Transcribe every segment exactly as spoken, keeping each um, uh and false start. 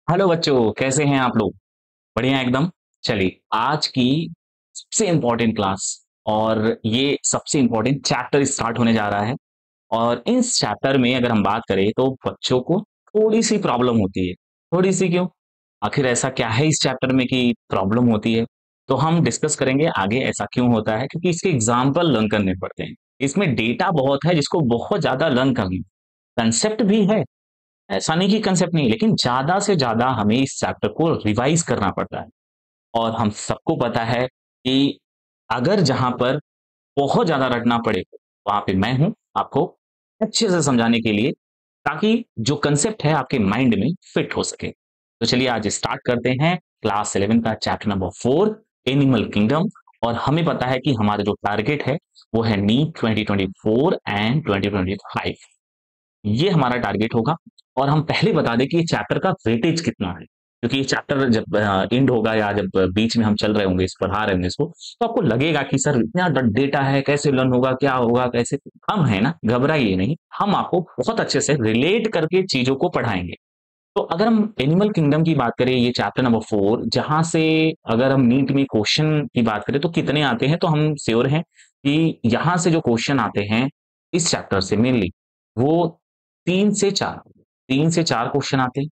Hello बच्चों, कैसे हैं आप लोग? बढ़िया एकदम। चलिए, आज की सबसे इम्पोर्टेंट क्लास और ये सबसे इम्पोर्टेंट चैप्टर स्टार्ट होने जा रहा है। और इस चैप्टर में अगर हम बात करें तो बच्चों को थोड़ी सी प्रॉब्लम होती है। थोड़ी सी क्यों? आखिर ऐसा क्या है इस चैप्टर में कि प्रॉब्लम होती है? तो हम डिस्कस करेंगे आगे ऐसा क्यों होता है, क्योंकि इसके एग्जाम्पल लर्न करने पड़ते हैं। इसमें डेटा बहुत है जिसको बहुत ज्यादा लर्न करना, कंसेप्ट भी है, ऐसा नहीं कि कंसेप्ट नहीं, लेकिन ज्यादा से ज्यादा हमें इस चैप्टर को रिवाइज करना पड़ता है। और हम सबको पता है कि अगर जहां पर बहुत ज्यादा रटना पड़े, वहां पे मैं हूं आपको अच्छे से समझाने के लिए, ताकि जो कंसेप्ट है आपके माइंड में फिट हो सके। तो चलिए आज स्टार्ट करते हैं क्लास इलेवन का chapter number four, animal kingdom. और हमें पता है कि हमारा जो टारगेट है वो है NEET twenty twenty four and twenty twenty five, ये हमारा टारगेट होगा। और हम पहले बता दें कि ये चैप्टर का वेटेज कितना है, क्योंकि ये चैप्टर जब एंड होगा या जब बीच में हम चल रहे होंगे, इस पढ़ा रहे होंगे इसको, तो आपको लगेगा कि सर इतना डेटा है, कैसे लर्न होगा, क्या होगा, कैसे। हम है ना, घबराइए नहीं, हम आपको बहुत अच्छे से रिलेट करके चीजों को पढ़ाएंगे। तो अगर हम एनिमल किंगडम की बात करें, ये चैप्टर नंबर फोर, जहां से अगर हम नीट में क्वेश्चन की बात करें तो कितने आते हैं, तो हम श्योर हैं कि यहाँ से जो क्वेश्चन आते हैं इस चैप्टर से मेनली, वो तीन से चार तीन से चार क्वेश्चन आते हैं।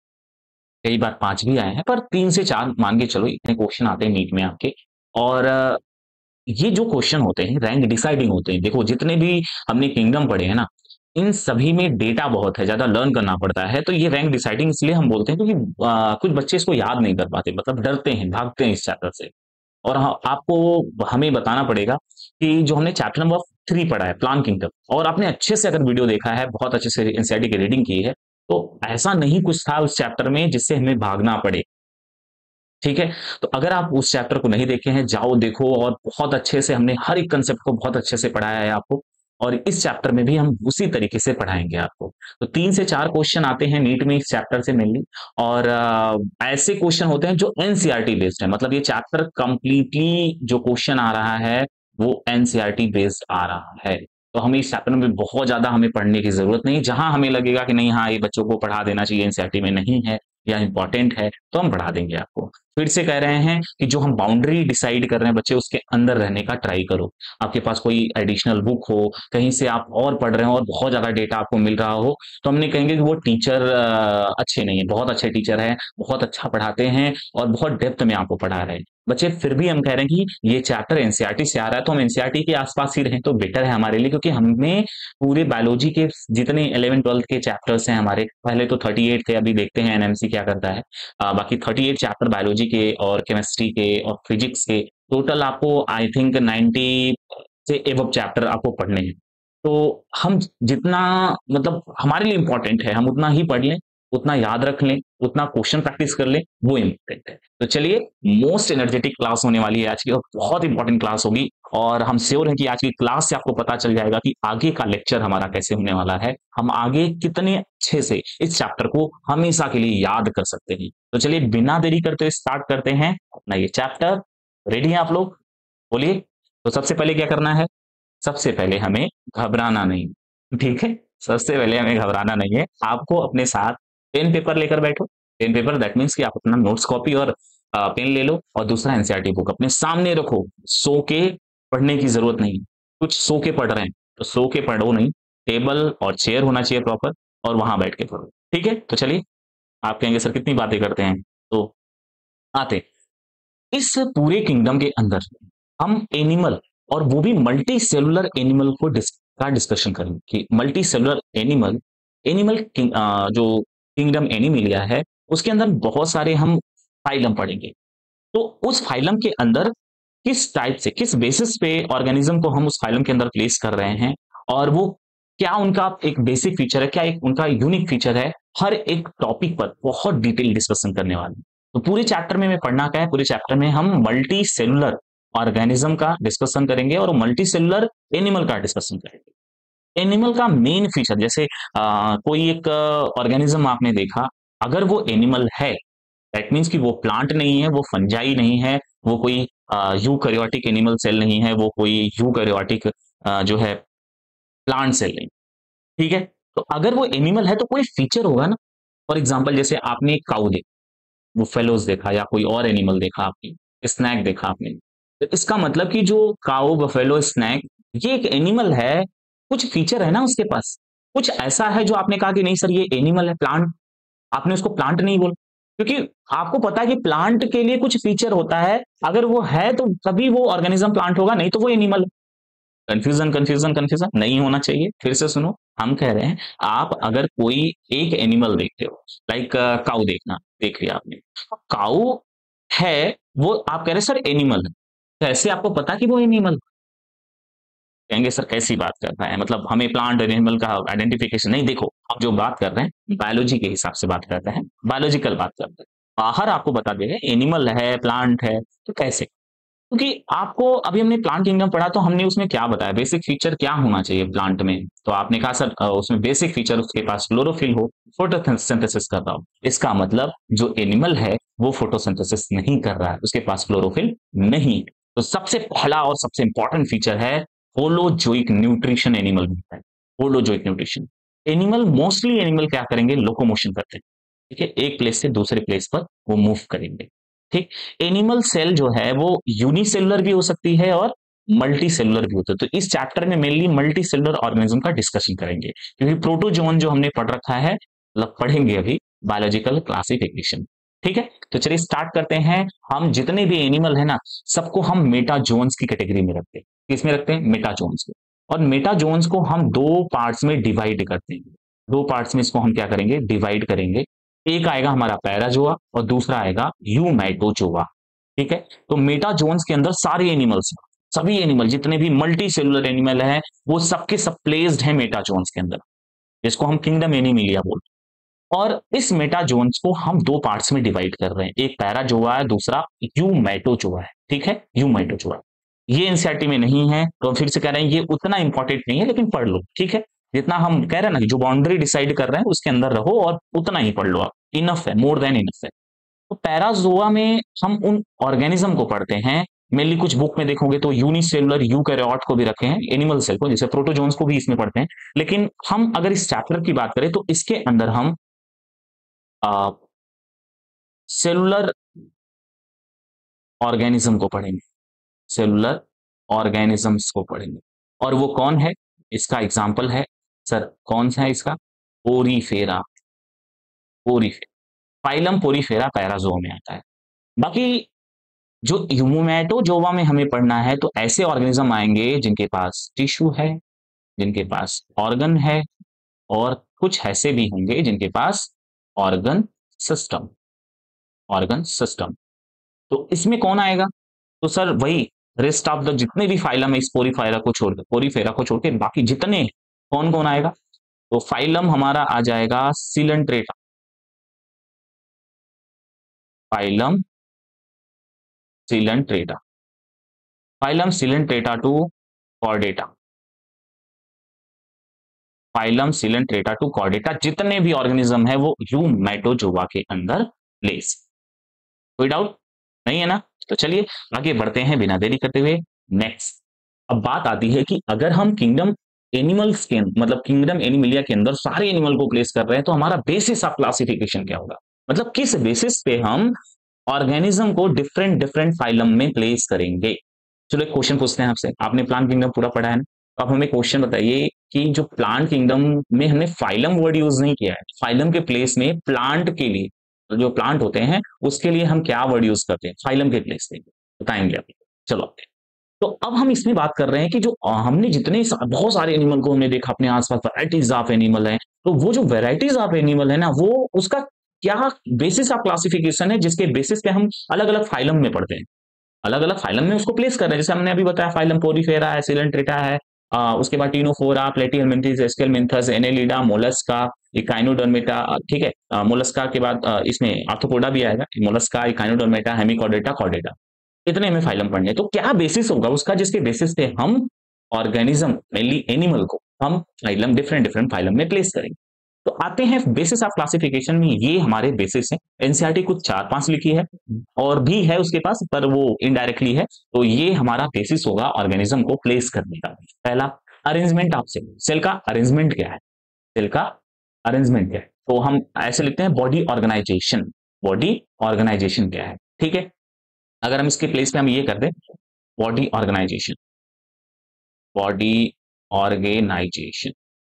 कई बार पांच भी आए हैं, पर तीन से चार मान के चलो, इतने क्वेश्चन आते हैं नीट में आपके। और अ, ये जो क्वेश्चन होते हैं रैंक डिसाइडिंग होते हैं। देखो, जितने भी हमने किंगडम पढ़े हैं ना, इन सभी में डेटा बहुत है, ज्यादा लर्न करना पड़ता है। तो ये रैंक डिसाइडिंग इसलिए हम बोलते हैं क्योंकि आ, कुछ बच्चे इसको याद नहीं कर पाते, मतलब डरते हैं, भागते हैं इस चैप्टर से। और हाँ, आपको हमें बताना पड़ेगा कि जो हमने चैप्टर नंबर थ्री पढ़ा है, प्लान किंगडम, और आपने अच्छे से अगर वीडियो देखा है, बहुत अच्छे से एनसीईआरटी की रीडिंग की है, तो ऐसा नहीं कुछ था उस चैप्टर में जिससे हमें भागना पड़े। ठीक है? तो अगर आप उस चैप्टर को नहीं देखे हैं, जाओ देखो, और बहुत अच्छे से हमने हर एक कंसेप्ट को बहुत अच्छे से पढ़ाया है आपको। और इस चैप्टर में भी हम उसी तरीके से पढ़ाएंगे आपको। तो तीन से चार क्वेश्चन आते हैं नीट में इस चैप्टर से मेनली। और अ, ऐसे क्वेश्चन होते हैं जो एनसीईआरटी बेस्ड है, मतलब ये चैप्टर कंप्लीटली जो क्वेश्चन आ रहा है वो एनसीईआरटी बेस्ड आ रहा है। तो हमें इस चैप्टर में बहुत ज्यादा हमें पढ़ने की जरूरत नहीं। जहां हमें लगेगा कि नहीं, हाँ ये बच्चों को पढ़ा देना चाहिए, एनसीईआरटी में नहीं है या इंपॉर्टेंट है, तो हम पढ़ा देंगे आपको। फिर से कह रहे हैं कि जो हम बाउंड्री डिसाइड कर रहे हैं बच्चे, उसके अंदर रहने का ट्राई करो। आपके पास कोई एडिशनल बुक हो, कहीं से आप और पढ़ रहे हो और बहुत ज्यादा डेटा आपको मिल रहा हो, तो हमने कहेंगे कि वो टीचर अच्छे नहीं है। बहुत अच्छे टीचर है, बहुत अच्छा पढ़ाते हैं और बहुत डेप्थ में आपको पढ़ा रहे हैं बच्चे। फिर भी हम कह रहे हैं कि ये चैप्टर एनसीईआरटी से आ रहा है, तो हम एनसीईआरटी के आसपास ही रहें तो बेटर है हमारे लिए, क्योंकि हमने पूरे बायोलॉजी के जितने इलेवन ट्वेल्थ के चैप्टर्स हैं हमारे, पहले तो थर्टी एट थे, अभी देखते हैं एनएमसी क्या करता है। आ, बाकी थर्टी एट चैप्टर बायोलॉजी के और केमिस्ट्री के और फिजिक्स के, टोटल आपको आई थिंक नाइन्टी से एबव चैप्टर आपको पढ़ने हैं। तो हम जितना, मतलब हमारे लिए इंपॉर्टेंट है, हम उतना ही पढ़ लें, उतना याद रख लें, उतना क्वेश्चन प्रैक्टिस कर लें, वो इम्पोर्टेंट है। तो चलिए, मोस्ट एनर्जेटिक क्लास होने वाली है आज की, और बहुत इंपॉर्टेंट क्लास होगी। और हम श्योर हैं कि आज की क्लास से आपको पता चल जाएगा कि आगे का लेक्चर हमारा कैसे होने वाला है, हम आगे कितने अच्छे से इस चैप्टर को हमेशा के लिए याद कर सकते हैं। तो चलिए, बिना देरी करते हुए स्टार्ट करते हैं अपना ये चैप्टर। रेडी हैं आप लोग? बोलिए। तो सबसे पहले क्या करना है? सबसे पहले हमें घबराना नहीं, ठीक है? सबसे पहले हमें घबराना नहीं है। आपको अपने साथ पेन पेपर लेकर बैठो। पेन पेपर दैट मीन्स कि आप अपना नोट्स कॉपी और अ, पेन ले लो, और दूसरा एनसीईआरटी बुक अपने सामने रखो। सो के पढ़ने की जरूरत नहीं। कुछ सो के पढ़ रहे हैं तो सो के पढ़ो नहीं, टेबल और चेयर होना चाहिए प्रॉपर, और वहां बैठ के पढ़ो। ठीक है? तो चलिए, आप कहेंगे सर कितनी बातें करते हैं, तो आते इस पूरे किंगडम के अंदर हम एनिमल, और वो भी मल्टी सेलुलर एनिमल को डिस, का डिस्कशन करेंगे कि multi cellular animal, animal king, uh, जो किंगडम एनिमिलिया है, उसके अंदर बहुत सारे हम फाइलम पढ़ेंगे। तो उस फाइलम के अंदर किस टाइप से, किस बेसिस पे ऑर्गेनिज्म को हम उस फाइलम के अंदर प्लेस कर रहे हैं, और वो क्या उनका एक बेसिक फीचर है, क्या एक उनका यूनिक फीचर है, हर एक टॉपिक पर बहुत डिटेल डिस्कशन करने वाले हैं। तो पूरे चैप्टर में हमें पढ़ना क्या है? पूरे चैप्टर में हम मल्टी सेलुलर ऑर्गेनिज्म का डिस्कशन करेंगे और मल्टी सेलुलर एनिमल का डिस्कशन करेंगे। एनिमल का मेन फीचर, जैसे आ, कोई एक ऑर्गेनिज्म आपने देखा, अगर वो एनिमल है, दैट मीन्स कि वो प्लांट नहीं है, वो फंजाई नहीं है, वो कोई यूकैरियोटिक एनिमल सेल नहीं है, वो कोई यूकैरियोटिक जो है प्लांट सेल नहीं। ठीक है? तो अगर वो एनिमल है तो कोई फीचर होगा ना। फॉर एग्जाम्पल, जैसे आपने काऊ देखा, बुफेलोज देखा या कोई और एनिमल देखा आपने, स्नैक देखा आपने, तो इसका मतलब कि जो काऊ, बफेलो, स्नैक, ये एक एनिमल है, कुछ फीचर है ना उसके पास, कुछ ऐसा है जो आपने कहा कि नहीं सर ये एनिमल है, प्लांट, आपने उसको प्लांट नहीं बोला, क्योंकि आपको पता है कि प्लांट के लिए कुछ फीचर होता है, अगर वो है तो तभी वो ऑर्गेनिज्म प्लांट होगा, नहीं तो वो एनिमल है। कंफ्यूजन कंफ्यूजन कंफ्यूजन नहीं होना चाहिए, फिर से सुनो। हम कह रहे हैं आप अगर कोई एक एनिमल देखते हो, लाइक काऊ देखना, देख लिया आपने, काऊ है, वो आप कह रहे हैं सर एनिमल है, तो ऐसे आपको पता कि वो एनिमल, कहेंगे सर कैसी बात कर रहा है, मतलब हमें प्लांट और एनिमल का आइडेंटिफिकेशन नहीं, देखो हम जो बात कर रहे हैं बायोलॉजी के हिसाब से बात करते हैं, बायोलॉजिकल बात करते हैं, बाहर आपको बता देगा एनिमल है, प्लांट है, तो कैसे, क्योंकि आपको अभी हमने प्लांट किंगडम पढ़ा तो हमने उसमें क्या बताया, बेसिक फीचर क्या होना चाहिए प्लांट में, तो आपने कहा सर अ, उसमें बेसिक फीचर उसके पास क्लोरोफिल हो, फोटोसिंथेसिस कर रहा हो, इसका मतलब जो एनिमल है वो फोटोसिंथेसिस नहीं कर रहा है, उसके पास क्लोरोफिल नहीं। तो सबसे पहला और सबसे इंपॉर्टेंट फीचर है होलोजोइक न्यूट्रिशन, एनिमल में है holozoic nutrition. Animal, mostly animal क्या करेंगे, लोकोमोशन करते हैं, ठीक है, एक प्लेस से दूसरे प्लेस पर वो मूव करेंगे, ठीक। एनिमल सेल जो है वो यूनिसेलुलर भी हो सकती है और मल्टी सेलुलर भी होता है, तो इस चैप्टर में मेनली मल्टी सेलुलर ऑर्गेनिज्म का डिस्कशन करेंगे, क्योंकि प्रोटोजोन जो हमने पढ़ रखा है, मतलब पढ़ेंगे अभी, बायोलॉजिकल क्लासिफिकेशन, ठीक है। तो चलिए स्टार्ट करते हैं। हम जितने भी एनिमल है ना, सबको हम मेटाजोन्स की कैटेगरी में रखते हैं, किसमें रखते हैं, मेटाजोन्स में। और मेटाजोन्स को हम दो पार्ट्स में डिवाइड करते हैं, दो पार्ट्स में इसको हम क्या करेंगे, डिवाइड करेंगे। एक आएगा हमारा पैराजोआ और दूसरा आएगा यूमैटोजोआ, ठीक है। तो मेटाजोन्स के अंदर सारे एनिमल्स, सभी एनिमल जितने भी मल्टी सेलुलर एनिमल हैं वो सबके सब प्लेस्ड हैं मेटाजोन्स के अंदर, जिसको हम किंगडम एनिमिलिया बोलते हैं। और इस मेटाजोन्स को हम दो पार्ट्स में डिवाइड कर रहे हैं, एक पैराजोआ है, दूसरा यूमैटोजोआ है, ठीक है, यूमैटोजोआ। ये एनसीईआरटी में नहीं है, तो फिर से कह रहे हैं ये उतना इंपॉर्टेंट नहीं है, लेकिन पढ़ लो, ठीक है। जितना हम कह रहे हैं ना कि जो बाउंड्री डिसाइड कर रहे हैं उसके अंदर रहो और उतना ही पढ़ लो आप, इनफ है, मोर देन इनफ है। तो पैराजोआ में हम उन ऑर्गेनिज्म को पढ़ते हैं, मेनली कुछ बुक में देखोगे तो यूनिसेलुलर यूकैरियोट को भी रखे हैं, एनिमल सेल को, जैसे प्रोटोजोन्स को भी इसमें पढ़ते हैं। लेकिन हम अगर इस चैप्टर की बात करें तो इसके अंदर हम सेलुलर ऑर्गेनिज्म को पढ़ेंगे, सेलुलर ऑर्गेनिजम्स को पढ़ेंगे। और वो कौन है, इसका एग्जाम्पल है सर, कौन सा है इसका, Porifera, Porifera, phylum Porifera Parazoa में आता है। बाकी जो ह्यूमैटोजोआ में हमें पढ़ना है तो ऐसे ऑर्गेनिज्म आएंगे जिनके पास टिश्यू है, जिनके पास ऑर्गन है, और कुछ ऐसे भी होंगे जिनके पास ऑर्गन सिस्टम, ऑर्गन सिस्टम। तो इसमें कौन आएगा, तो सर वही रेस्ट ऑफ द जितने भी फाइलम है इस पोरीफेरा को छोड़ पोरीफेरा को छोड़ के बाकी जितने, कौन कौन आएगा, तो फाइलम हमारा आ जाएगा Coelenterata, phylum Coelenterata, phylum Coelenterata to Chordata, phylum Coelenterata to Chordata, जितने भी ऑर्गेनिज्म है वो यूमैटोजोआ के अंदर प्लेस। कोई डाउट नहीं है ना, तो चलिए आगे बढ़ते हैं बिना देरी करते हुए। नेक्स्ट, अब बात आती है कि अगर हम किंगडम एनिमल्स के मतलब किंगडम एनिमिलिया के अंदर सारे एनिमल को प्लेस कर रहे हैं तो हमारा बेसिस ऑफ क्लासिफिकेशन क्या होगा, मतलब किस बेसिस पे हम ऑर्गेनिज्म को डिफरेंट डिफरेंट फाइलम में प्लेस करेंगे। चलो एक क्वेश्चन पूछते हैं आपसे, आपने प्लांट किंगडम पूरा पढ़ा है ना, तो आप हमें क्वेश्चन बताइए कि जो प्लांट किंगडम में हमने फाइलम वर्ड यूज नहीं किया है, फाइलम के प्लेस में प्लांट के लिए, तो जो प्लांट होते हैं उसके लिए हम क्या वर्ड यूज करते हैं फाइलम के प्लेस पे, बताएंगे आप। चलो, तो अब हम इसमें बात कर रहे हैं कि जो अ, हमने जितने सा, बहुत सारे एनिमल को हमने देखा अपने आसपास, वैराइटीज ऑफ एनिमल है, तो वो जो वैराइटीज ऑफ एनिमल है ना, वो उसका क्या बेसिस ऑफ क्लासिफिकेशन है, जिसके बेसिस पे हम अलग अलग फाइलम में पढ़ते हैं, अलग अलग फाइलम में उसको प्लेस कर रहे हैं। जैसे हमने अभी बताया फाइलम पोरीफेरा है, सिलेंट्रेटा है, आ, उसके बाद Ctenophora, Platyhelminthes, Aschelminthes, Annelida, Mollusca, Echinodermata, ठीक है, मोलस्का के बाद आ, इसमें आर्थ्रोपोडा भी आएगा, मोलस्का, इकाइनोडर्मेटा, हेमिकॉर्डेटा, कॉर्डेटा, इतने हमें फाइलम पढ़ने। तो क्या बेसिस होगा उसका जिसके बेसिस पे हम ऑर्गेनिज्म मेनली एनिमल को हम फाइलम डिफरेंट डिफरेंट फाइलम में प्लेस करेंगे। तो आते हैं बेसिस ऑफ क्लासिफिकेशन में, ये हमारे बेसिस हैं। एनसीईआरटी कुछ चार पांच लिखी है और भी है उसके पास, पर वो इनडायरेक्टली है, तो ये हमारा बेसिस होगा ऑर्गेनिज्म को प्लेस करने का। पहला, अरेंजमेंट ऑफ सेल, सेल का अरेंजमेंट क्या है, सेल का अरेंजमेंट क्या है, तो हम ऐसे लिखते हैं बॉडी ऑर्गेनाइजेशन, बॉडी ऑर्गेनाइजेशन क्या है, ठीक है। अगर हम इसके प्लेस पे हम ये कर दें body organization, body organization,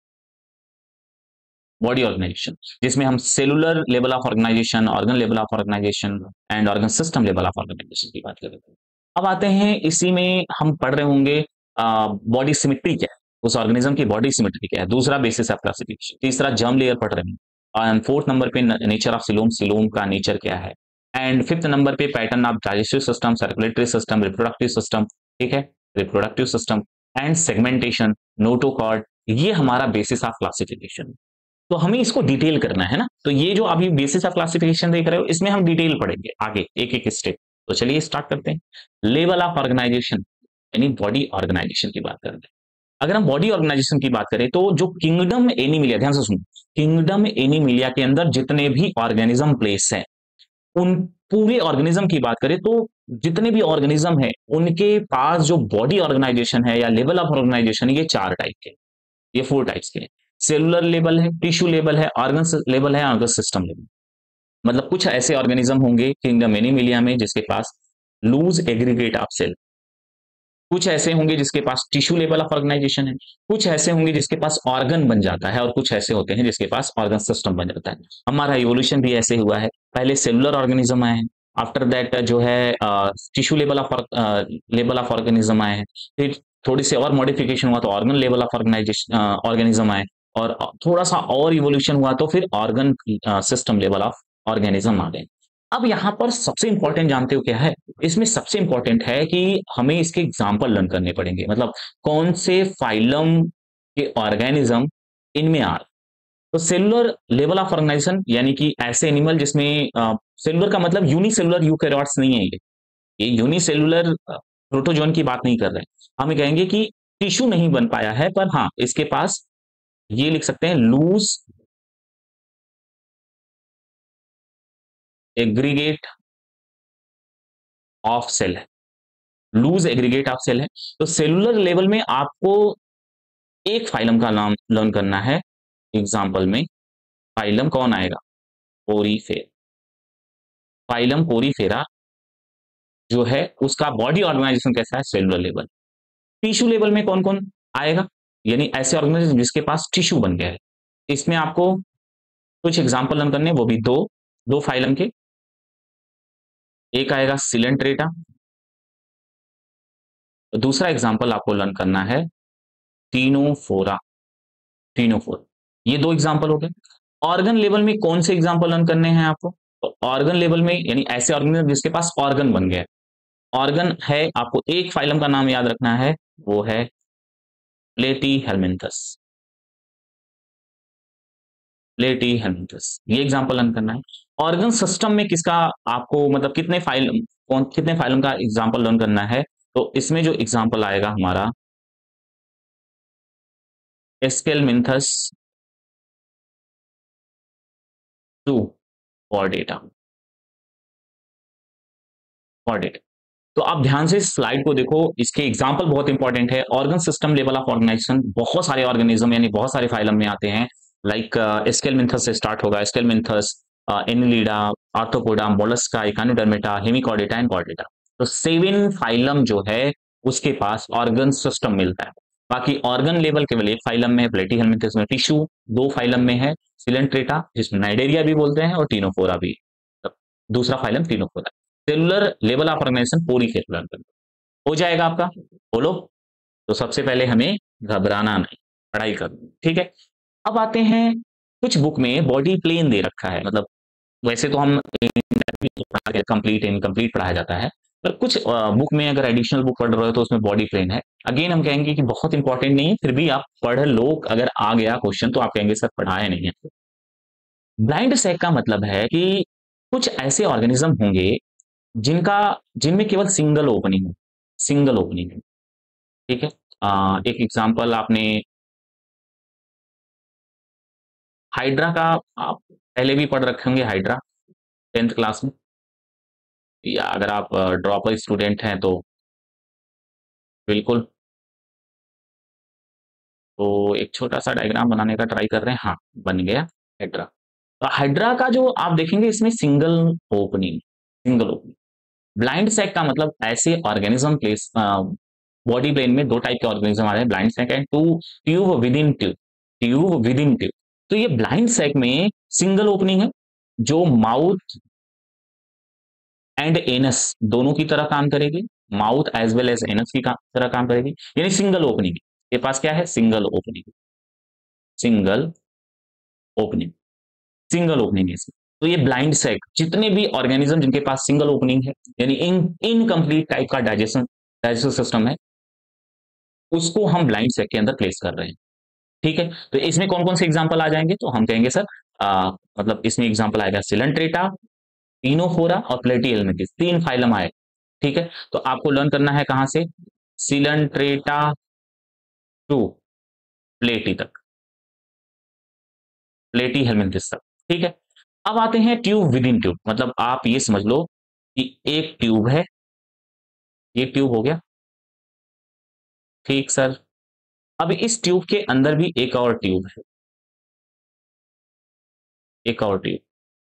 body organization, जिसमें हम cellular level of organization, organ level of organization and organ system level of organization की बात करें। अब आते हैं, इसी में हम पढ़ रहे होंगे बॉडी सिमेट्री क्या है, उस ऑर्गेनिज्म की बॉडी सिमेट्री क्या है, दूसरा बेसिस ऑफ क्लासिफिकेशन, तीसरा जर्म लेयर पढ़ रहे हैं, एंड फोर्थ नंबर पे नेचर ऑफ सिलोम, सिलोम का नेचर क्या है, एंड फिफ्थ नंबर पे pattern of digestive system, circulatory system, reproductive system, ठीक है, reproductive system and segmentation, notochord, ये हमारा बेसिस ऑफ क्लासिफिकेशन। तो हमें इसको डिटेल करना है ना, तो ये जो अभी बेसिस ऑफ क्लासिफिकेशन देख रहे हो, इसमें हम डिटेल पढ़ेंगे आगे एक एक स्टेप। तो चलिए स्टार्ट करते हैं। लेवल ऑफ ऑर्गेनाइजेशन यानी बॉडी ऑर्गेनाइजेशन की बात करते हैं। अगर हम बॉडी ऑर्गेनाइजेशन की बात करें तो जो किंगडम एनिमिलिया, ध्यान से सुनो, किंगडम एनिमिलिया के अंदर जितने भी ऑर्गेनिज्म प्लेस है, उन पूरे ऑर्गेनिज्म की बात करें तो जितने भी ऑर्गेनिज्म है उनके पास जो बॉडी ऑर्गेनाइजेशन है या लेवल ऑफ ऑर्गेनाइजेशन है, ये चार टाइप के, ये फोर टाइप्स के हैं। सेलुलर लेवल है, टिश्यू लेवल है, ऑर्गन लेवल है, ऑर्गन सिस्टम लेवल। मतलब कुछ ऐसे ऑर्गेनिज्म होंगे किंगडम एनिमिलिया में जिसके पास लूज एग्रीगेट ऑफ सेल, कुछ ऐसे होंगे जिसके पास टिश्यू लेवल ऑफ ऑर्गेनाइजेशन है, कुछ ऐसे होंगे जिसके पास ऑर्गन बन जाता है, और कुछ ऐसे होते हैं जिसके पास ऑर्गन सिस्टम बन जाता है। हमारा इवोल्यूशन भी ऐसे हुआ है, पहले सेलुलर ऑर्गेनिज्म आए हैं, आफ्टर दैट जो है tissue level of level of organism आए हैं, फिर थोड़ी सी और मॉडिफिकेशन हुआ तो organ level of organization organism आए, और थोड़ा सा और इवोल्यूशन हुआ तो फिर organ system level of organism आ गए। अब यहाँ पर सबसे इंपॉर्टेंट जानते हो क्या है, इसमें सबसे इंपॉर्टेंट है कि हमें इसके एग्जाम्पल लर्न करने पड़ेंगे, मतलब कौन से फाइलम के ऑर्गेनिज्म इनमें आ रहे। तो सेलुलर लेवल ऑफ ऑर्गेनाइजेशन यानी कि ऐसे एनिमल जिसमें सेलुलर का मतलब यूनिसेलुलर यूकैरियोट्स नहीं है, ये ये यूनिसेलुलर प्रोटोजोन की बात नहीं कर रहे हैं, हमें कहेंगे कि टिश्यू नहीं बन पाया है, पर हाँ इसके पास ये लिख सकते हैं लूज एग्रीगेट ऑफ सेल है, लूज एग्रीगेट ऑफ सेल है। तो सेलुलर लेवल में आपको एक फाइलम का नाम लर्न करना है, एग्जांपल में फाइलम कौन आएगा, पोरीफेरा, फाइलम पोरीफेरा जो है उसका बॉडी ऑर्गेनाइजेशन कैसा है, सेलुलर लेवल। टिश्यू लेवल में कौन कौन आएगा, यानी ऐसे ऑर्गेनिज्म जिसके पास टिश्यू बन गया है, इसमें आपको कुछ एग्जांपल लर्न करने, वो भी दो दो फाइलम के, एक आएगा सिलेंट्रेटा, दूसरा एग्जांपल आपको लर्न करना है टीनोफोरा, टीनोफोरा, ये दो एग्जांपल हो गए। ऑर्गन लेवल में कौन से एग्जांपल लर्न करने हैं आपको, तो ऑर्गन लेवल में यानी ऐसे ऑर्गेनिज्म जिसके पास ऑर्गन बन गया, ऑर्गन है, आपको एक फाइलम का नाम याद रखना है, वो है प्लेटीहेल्मिन्थस, प्लेटीहेल्मिन्थस, ये एग्जांपल लर्न करना है। ऑर्गन सिस्टम में किसका आपको मतलब कितने फाइलम, कौन कितने फाइलम का एग्जांपल लर्न करना है, तो इसमें जो एग्जांपल आएगा हमारा Aschelminthes to Chordata, Chordata. तो आप ध्यान से स्लाइड को देखो, इसके एग्जांपल बहुत इंपॉर्टेंट है। Organ system level of organization बहुत सारे ऑर्गेनिज्म यानी बहुत सारे फाइलम में आते हैं, लाइक एस्केलमिन्थस से स्टार्ट होगा, Aschelminthes, Annelida, Arthropoda, Mollusca, Echinodermata, Hemichordata and Chordata. तो सेवन फाइलम जो है उसके पास ऑर्गन सिस्टम मिलता है। बाकी ऑर्गन लेवल केवल एक फाइलम में है, प्लेटीहेल्मिन्थस में टिश्यू दो फाइलम में है, सिलेंट्रेटा जिसमें नाइडेरिया भी बोलते हैं और टीनोफोरा भी, तो दूसरा phylum Ctenophora. Cellular level of organization पूरी खेल हो जाएगा आपका, बोलो। तो सबसे पहले हमें घबराना नहीं, पढ़ाई करो, ठीक है। अब आते हैं, कुछ बुक में बॉडी प्लेन दे रखा है, मतलब वैसे तो हम कंप्लीट इनकम्प्लीट पढ़ाया जाता है, पर कुछ बुक में अगर एडिशनल बुक पढ़ रहे हो तो उसमें बॉडी प्लेन है। अगेन हम कहेंगे कि बहुत इंपॉर्टेंट नहीं है, फिर भी आप पढ़ लो, अगर आ गया क्वेश्चन तो आप कहेंगे सर पढ़ाया नहीं है। ब्लाइंड सैक का मतलब है कि कुछ ऐसे ऑर्गेनिज्म होंगे जिनका जिनमें केवल सिंगल ओपनिंग है, सिंगल ओपनिंग है, ठीक है। आ, एक एग्जांपल आपने हाइड्रा का आप पहले भी पढ़ रखे होंगे, हाइड्रा टेंथ क्लास में, या अगर आप ड्रॉपर स्टूडेंट हैं तो बिल्कुल। तो एक छोटा सा डायग्राम बनाने का ट्राई कर रहे हैं, हाँ बन गया हाइड्रा। हाइड्रा का जो आप देखेंगे इसमें single opening, single opening. Blind sac का मतलब ऐसे ऑर्गेनिज्म प्लेस बॉडी प्लेन में दो टाइप के ऑर्गेनिज्म आ रहे हैं, blind sac and to tube within tube, tube within tube. तो ये ब्लाइंड सैक में सिंगल ओपनिंग है जो माउथ एंड एनस दोनों की तरह काम करेगी, mouth as well as anus की का, तरह काम करेगी, यानी सिंगल ओपनिंग। ये पास क्या है, single opening, single opening, single opening है इसमें। तो ये ब्लाइंड सैक, जितने भी ऑर्गेनिज्म जिनके पास सिंगल ओपनिंग है यानी इन इनकम्प्लीट टाइप का डाइजेशन डाइजेस्टिव सिस्टम है, उसको हम ब्लाइंड सेक के अंदर प्लेस कर रहे हैं। ठीक है, तो इसमें कौन कौन से एग्जांपल आ जाएंगे, तो हम कहेंगे सर आ, मतलब इसमें एग्जांपल आएगा सिलेंट्रेटा, इनोफोरा और प्लेटीहेल्मिंथेस, तीन फाइलम आए। ठीक है, तो आपको लर्न करना है कहां से, सिलेंट्रेटा टू प्लेटी तक, प्लेटीहेल्मिंथेस तक। ठीक है, अब आते हैं ट्यूब विद इन ट्यूब, मतलब आप ये समझ लो कि एक ट्यूब है, ये ट्यूब हो गया। ठीक सर, अब इस ट्यूब के अंदर भी एक और ट्यूब है, एक और ट्यूब,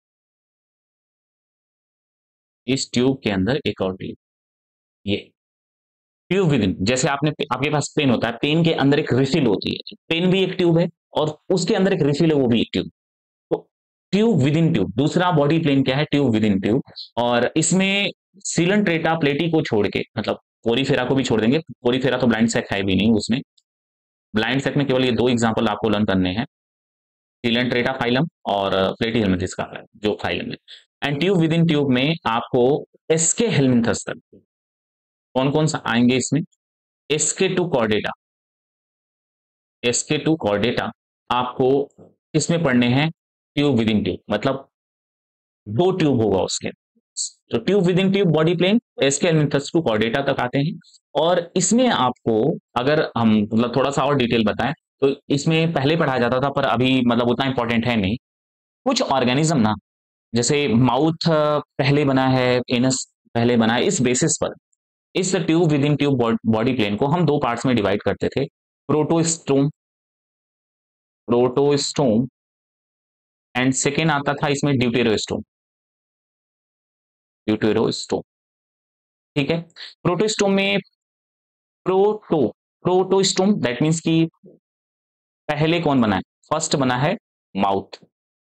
इस ट्यूब के अंदर एक और ट्यूब, ये ट्यूब विद इन, जैसे आपने आपके पास पेन होता है, पेन के अंदर एक रिफिल होती है, पेन भी एक ट्यूब है और उसके अंदर एक रिफिल है, वो भी एक ट्यूब। तो ट्यूब विद इन ट्यूब, दूसरा बॉडी प्लेन क्या है, ट्यूब विद इन ट्यूब। और इसमें सिलेंट्रेटा प्लेटी को छोड़ के, मतलब पोरीफेरा को भी छोड़ देंगे, पोरीफेरा तो ब्लाइंड सेक है भी नहीं उसमें, ब्लाइंड सेक में केवल ये दो एग्जांपल आपको लर्न करने हैं, सिलेंट्रेटा फाइलम और प्लेटी हेल्मिंथेस का जो फाइलम है। And tube within tube में आपको एसके हेल्मिंथस तक कौन कौन सा आएंगे इसमें, SK two chordata, SK two chordata आपको किसमें पढ़ने हैं, ट्यूब विद इन ट्यूब, मतलब दो ट्यूब होगा उसके। तो tube within tube body plan, Aschelminthes to Chordata तक आते हैं। और इसमें आपको, अगर हम मतलब थोड़ा सा और डिटेल बताएं, तो इसमें पहले पढ़ाया जाता था पर अभी मतलब उतना इंपॉर्टेंट है नहीं। कुछ ऑर्गेनिज्म ना, जैसे माउथ पहले बना है, एनस पहले बना है, इस बेसिस पर इस tube within tube body plan को हम दो पार्ट्स में डिवाइड करते थे, प्रोटोस्टोम, प्रोटोस्टोम एंड सेकेंड आता था इसमें ड्यूटेरोस्टोम, ड्यूटेरोस्टोम। ठीक है, प्रोटोस्टोम में प्रोटो, प्रोटोस्टोम दैट मीन्स कि पहले कौन बना है, फर्स्ट बना है माउथ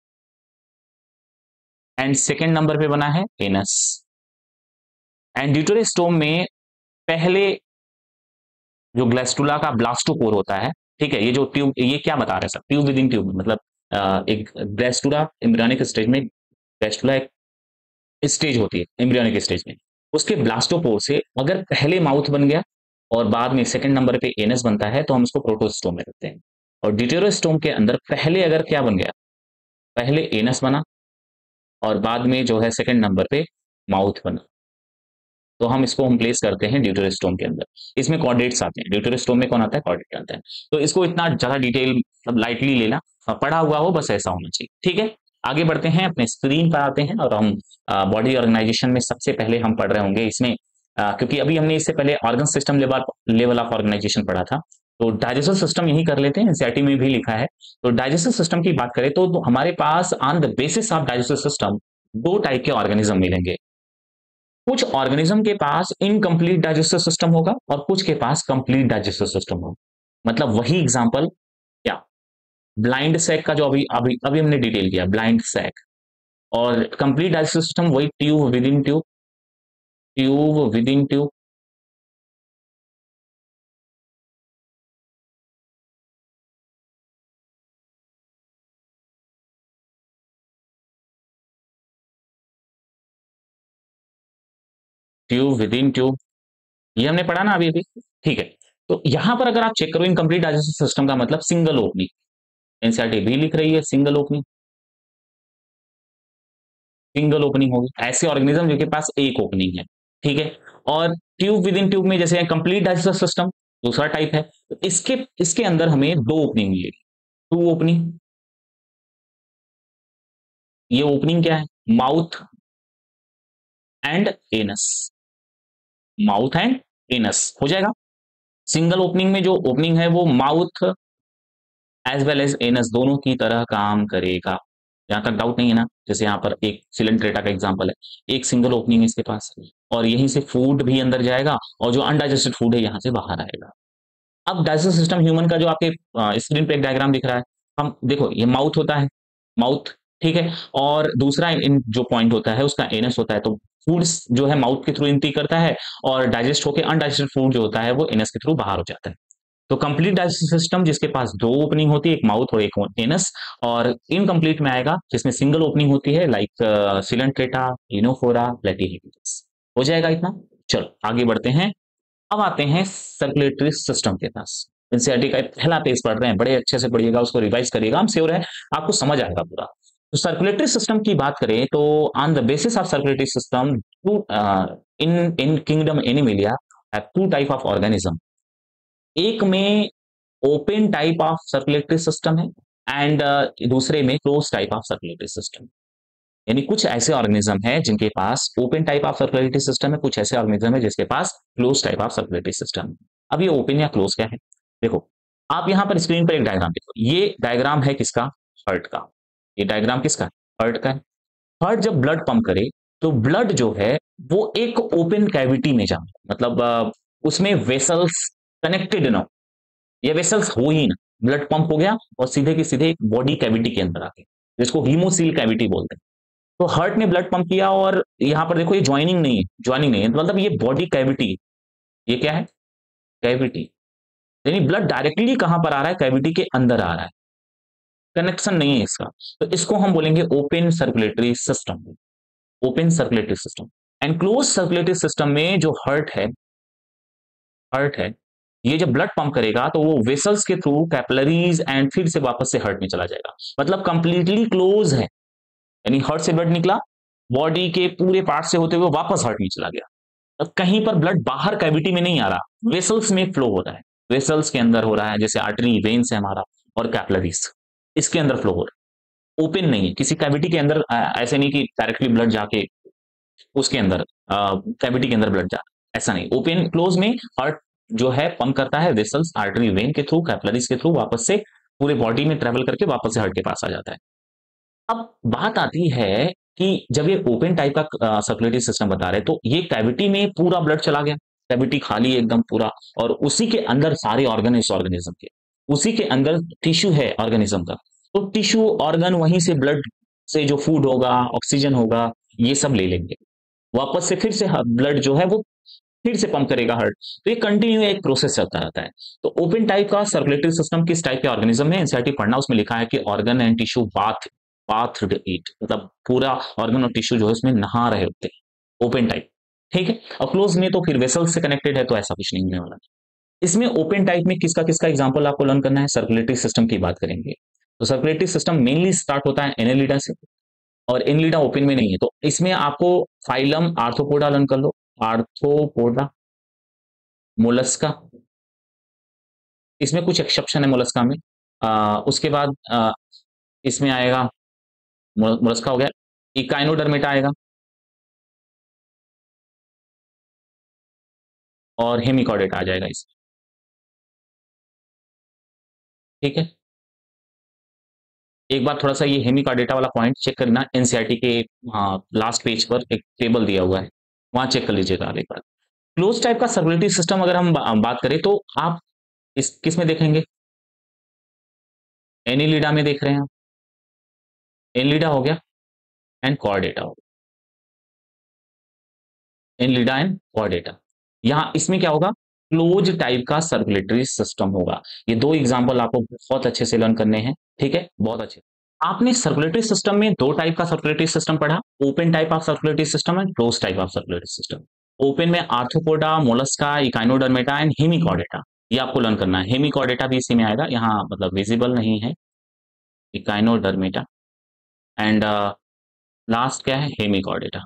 एंड सेकेंड नंबर पे बना है एनस। एंड ड्यूटेरोस्टोम में पहले जो ग्लैस्टुला का ब्लास्टोपोर होता है, ठीक है, ये जो ट्यूब, ये क्या बता रहे हैं सब, ट्यूब विद इन ट्यूब मतलब आ, एक ग्लैस्टुला एम्ब्रियोनिक स्टेज में, ग्लैस्टुला एक स्टेज होती है एम्ब्रियोनिक स्टेज में, उसके ब्लास्टोपोर से अगर पहले माउथ बन गया और बाद में सेकंड नंबर पे एनस बनता है, तो हम उसको प्रोटोस्टोम में रखते हैं। और ड्यूटेरोस्टोम के अंदर पहले अगर क्या बन गया, पहले एनस बना और बाद में जो है सेकंड नंबर पे माउथ बना, तो हम इसको हम प्लेस करते हैं ड्यूटेरोस्टोम के अंदर। इसमें कॉर्डेट्स आते हैं, ड्यूटेरोस्टोम में कौन आता है, कॉर्डेट आता है। तो इसको इतना ज्यादा डिटेल मतलब लाइटली लेना, पढ़ा हुआ हो बस ऐसा होना चाहिए। ठीक है, आगे बढ़ते हैं, अपने स्क्रीन पर आते हैं और हम बॉडी ऑर्गेनाइजेशन में सबसे पहले हम पढ़ रहे होंगे इसमें, आ, क्योंकि अभी हमने इससे पहले organ system level level of organization पढ़ा था, तो डाइजेस्टिव सिस्टम यही कर लेते हैं, एनसीईआरटी में भी लिखा है। तो डाइजेस्टिव सिस्टम की बात करें तो, तो हमारे पास on the basis of digestive system दो टाइप के ऑर्गेनिज्म मिलेंगे। कुछ ऑर्गेनिज्म के पास इनकम्प्लीट डाइजेस्टिव सिस्टम होगा और कुछ के पास कंप्लीट डाइजेस्टिव सिस्टम होगा। मतलब वही एग्जांपल क्या, ब्लाइंड सैक का जो अभी अभी अभी हमने डिटेल किया, ब्लाइंड सैक, और कंप्लीट डाइजेस्टिव सिस्टम वही tube within tube, tube within tube, tube within tube, ये हमने पढ़ा ना अभी अभी। ठीक है, तो यहां पर अगर आप चेक करो इनकम्प्लीट डाइजेस्टिव सिस्टम का मतलब सिंगल ओपनिंग, एनसीईआरटी भी लिख रही है सिंगल ओपनिंग, सिंगल ओपनिंग होगी ऐसे ऑर्गेनिज्म जिनके पास एक ओपनिंग है। ठीक है, और ट्यूब विद इन ट्यूब में जैसे कंप्लीट डाइजेस्टिव सिस्टम दूसरा टाइप है, तो इसके इसके अंदर हमें दो ओपनिंग मिलेगी, टू ओपनिंग। ये ओपनिंग क्या है, mouth and anus, mouth and anus हो जाएगा। सिंगल ओपनिंग में जो ओपनिंग है वो mouth as well as anus दोनों की तरह काम करेगा। यहाँ तक डाउट नहीं है ना? जैसे यहाँ पर एक सिलेंट्रेटा का एग्जांपल है, एक सिंगल ओपनिंग इसके पास है और यहीं से फूड भी अंदर जाएगा और जो अनडाइजेस्टेड फूड है यहाँ से बाहर आएगा। अब डाइजेस्टिव सिस्टम ह्यूमन का जो आपके स्क्रीन पे एक डायग्राम दिख रहा है, हम देखो ये माउथ होता है, माउथ, ठीक है, और दूसरा इन जो पॉइंट होता है उसका एनस होता है, तो फूड्स जो है माउथ के थ्रू एंट्री करता है और डाइजेस्ट होकर अनडाइजेस्टेड फूड जो होता है वो एनस के थ्रू बाहर हो जाता है। तो कंप्लीट डाइजेस्टिव सिस्टम जिसके पास दो ओपनिंग होती है, एक माउथ और एक एनस, और इनकम्प्लीट में आएगा जिसमें सिंगल ओपनिंग होती है, लाइक सिलेंट्रेटा, इनोफोरा, प्लेटिहेल्मिन्थस। हो जाएगा इतना? चलो आगे बढ़ते हैं। अब आते हैं सर्कुलेटरी सिस्टम के पास। एनसीईआरटी का पहला पेज पढ़ रहे हैं, बड़े अच्छे से पढ़िएगा, उसको रिवाइज करिएगा, हम श्योर है आपको समझ आएगा पूरा। तो सर्कुलेटरी सिस्टम की बात करें तो on the basis of circulatory system, to in in kingdom Animalia have two type of organism. एक में open type of circulatory system है एंड uh, दूसरे में close type of circulatory system. यानी कुछ ऐसे ऑर्गेनिज्म है जिनके पास open type of circulatory system है, कुछ ऐसे ऑर्गेनिज्म है जिसके पास close type of circulatory system है। अब ये ओपन या क्लोज क्या है? देखो आप यहाँ पर स्क्रीन पर एक डायग्राम देखो, ये डायग्राम है किसका? हार्ट का। ये डायग्राम किसका? हार्ट का है। हार्ट जब ब्लड पंप करे तो ब्लड जो है वो एक ओपन कैविटी में जाए, मतलब uh, उसमें वेसल्स कनेक्टेड ना, ये वेसल्स हो ही ना, ब्लड पंप हो गया और सीधे के सीधे एक बॉडी कैविटी के अंदर आके, जिसको हीमोसील कैविटी बोलते हैं। तो हार्ट ने ब्लड पंप किया और यहाँ पर देखो ये ज्वाइनिंग नहीं है, ज्वाइनिंग नहीं है, मतलब ये बॉडी कैविटी, ये क्या है? कैविटी। यानी ब्लड डायरेक्टली कहां पर आ रहा है? कैविटी के अंदर आ रहा है, कनेक्शन नहीं है इसका। तो इसको हम बोलेंगे open circulatory system, open circulatory system. And close circulatory system में जो हार्ट है, हार्ट है, ये जब ब्लड पंप करेगा तो वो वेसल्स के थ्रू कैपिलरीज एंड फिर से वापस से हार्ट में चला जाएगा, मतलब कंप्लीटली क्लोज है। यानी हार्ट से ब्लड निकला, बॉडी के पूरे पार्ट से होते हुए वापस हार्ट में चला गया। अब कहीं पर ब्लड बाहर कैविटी में नहीं आ रहा, वेसल्स में फ्लो हो रहा है, वेसल्स के अंदर हो रहा है, जैसे आर्टरी, वेन्स है हमारा, और कैपिलरीज, इसके अंदर फ्लो हो रहा है। ओपन नहीं है किसी कैविटी के अंदर, ऐसे नहीं कि डायरेक्टली ब्लड जाके उसके अंदर कैविटी के अंदर ब्लड जा, ऐसा नहीं। ओपन क्लोज में हार्ट जो है पंप करता है वेसल्स, आर्टरी, वेन के थ्रू, कैपिलरीज के थ्रू वापस से पूरे बॉडी में ट्रेवल करके वापस से हार्ट के पास आ जाता है। अब बात आती है कि जब ये ओपन टाइप का सर्कुलेटरी सिस्टम बता रहे तो ये कैविटी में पूरा ब्लड चला गया, कैविटी खाली एकदम पूरा, और उसी के अंदर सारे ऑर्गन इस ऑर्गेनिज्म के, उसी के अंदर टिश्यू है ऑर्गेनिज्म का, तो टिश्यू ऑर्गन वहीं से ब्लड से जो फूड होगा, ऑक्सीजन होगा, ये सब ले लेंगे, वापस से फिर से ब्लड जो है वो फिर से पंप करेगा हार्ट। तो ये कंटिन्यू एक प्रोसेस चलता रहता है। तो ओपन टाइप का सर्कुलेटरी सिस्टम किस टाइप के ऑर्गेनिज्म है? एनसीईआरटी पढ़ना, उसमें लिखा है कि organ and tissue bath, bathed it, मतलब पूरा ऑर्गन और टिश्यू जो है उसमें नहा रहे होते हैं, ओपन टाइप, ठीक है। और क्लोज में तो फिर वेसल्स से कनेक्टेड है, तो ऐसा कुछ नहीं होने वाला। इसमें ओपन टाइप में किसका किसका एग्जाम्पल आपको लर्न करना है? सर्कुलेटरी सिस्टम की बात करेंगे। तो सर्कुलेटरी सिस्टम मेनली स्टार्ट होता है एनेलिडा से, और एनेलिडा ओपन में नहीं है, तो इसमें आपको फाइलम आर्थ्रोपोडा लर्न कर लो, आर्थ्रोपोडा, मोलस्का, इसमें कुछ एक्सेप्शन है मोलस्का में। आ, उसके बाद आ, इसमें आएगा, मोलस्का हो गया, इकाइनोडर्मेटा आएगा, और हेमिकॉर्डेटा आ जाएगा इसमें, ठीक है। एक बार थोड़ा सा ये हेमिकॉर्डेटा वाला पॉइंट चेक करना, एनसीईआरटी के लास्ट पेज पर एक टेबल दिया हुआ है, वहां चेक कर लीजिएगा एक बार। क्लोज टाइप का सर्कुलेटरी सिस्टम अगर हम बा, बात करें तो आप इस किस में देखेंगे? एनिलिडा में देख रहे हैं आप, एनिलिडा हो गया एंड कॉर्डेटा हो गया, एनिलिडा एंड कॉर्डेटा। यहाँ इसमें क्या होगा? क्लोज टाइप का सर्कुलेटरी सिस्टम होगा। ये दो एग्जांपल आपको बहुत अच्छे से लर्न करने हैं, ठीक है, बहुत अच्छे। आपने सर्कुलेटरी सिस्टम में दो टाइप का सर्कुलेटरी सिस्टम पढ़ा, open type of circulatory system and close type of circulatory system. ओपन में Arthropoda, Mollusca, Echinodermata and Hemichordata, ये आपको लर्न करना है। हेमिकॉर्डेटा भी इसी में आएगा, यहाँ मतलब विजिबल नहीं है, इकाइनोडर्मेटा एंड लास्ट क्या है? हेमिकॉर्डेटा,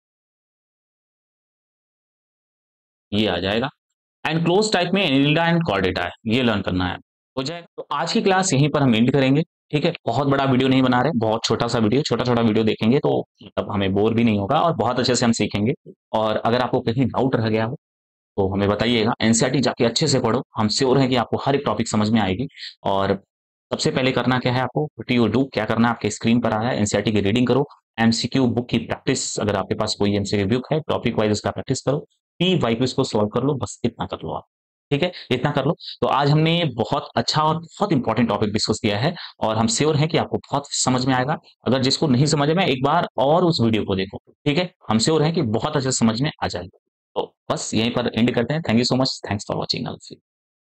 ये आ जाएगा। एंड क्लोज टाइप में एनिलिडा एंड कॉर्डेटा है, ये लर्न करना है, हो जाएगा। तो आज की क्लास यहीं पर हम एंड करेंगे, ठीक है। बहुत बड़ा वीडियो नहीं बना रहे, बहुत छोटा सा वीडियो, छोटा छोटा वीडियो देखेंगे तो मतलब हमें बोर भी नहीं होगा और बहुत अच्छे से हम सीखेंगे। और अगर आपको कहीं डाउट रह गया हो तो हमें बताइएगा, एनसीईआरटी जाके अच्छे से पढ़ो, हम श्योर हैं कि आपको हर एक टॉपिक समझ में आएगी। और सबसे पहले करना क्या है आपको, व्हाट यू डू, क्या करना है, आपके स्क्रीन पर आ रहा है, एनसीईआरटी की रीडिंग करो, एमसीक्यू बुक की प्रैक्टिस, अगर आपके पास कोई एमसीक्यू बुक है, टॉपिक वाइज़ उसका प्रैक्टिस करो, पी वाई को सॉल्व कर लो, बस इतना कर लो आप। ठीक है? इतना कर लो। तो आज हमने बहुत अच्छा और बहुत इंपॉर्टेंट टॉपिक डिस्कस किया है और हम श्योर हैं कि आपको बहुत समझ में आएगा। अगर जिसको नहीं समझ में, एक बार और उस वीडियो को देखो, ठीक है? हम श्योर हैं कि बहुत अच्छे से समझ में आ जाएगा। तो बस यहीं पर एंड करते हैं। Thank you so much. Thanks for watching all of you.